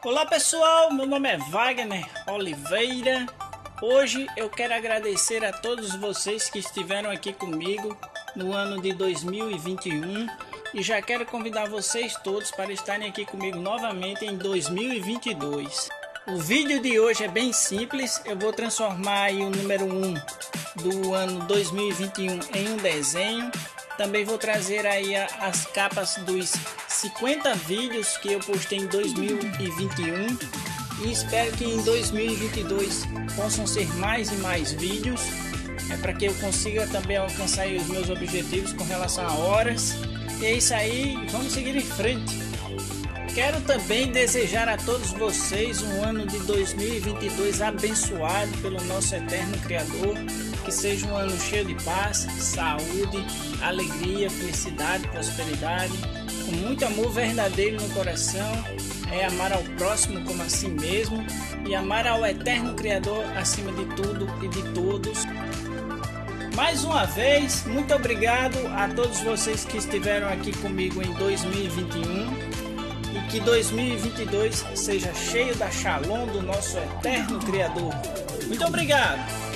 Olá pessoal, meu nome é Wagner Oliveira. Hoje eu quero agradecer a todos vocês que estiveram aqui comigo no ano de 2021 e já quero convidar vocês todos para estarem aqui comigo novamente em 2022. O vídeo de hoje é bem simples, eu vou transformar aí o número 1 do ano 2021 em um desenho. Também vou trazer aí as capas dos 50 vídeos que eu postei em 2021 e espero que em 2022 possam ser mais e mais vídeos, para que eu consiga também alcançar aí os meus objetivos com relação a horas. E é isso aí, vamos seguir em frente. Quero também desejar a todos vocês um ano de 2022 abençoado pelo nosso eterno Criador, que seja um ano cheio de paz, saúde, alegria, felicidade, prosperidade, com muito amor verdadeiro no coração, amar ao próximo como a si mesmo e amar ao eterno Criador acima de tudo e de todos. Mais uma vez, muito obrigado a todos vocês que estiveram aqui comigo em 2021 e que 2022 seja cheio da Shalom do nosso eterno Criador. Muito obrigado!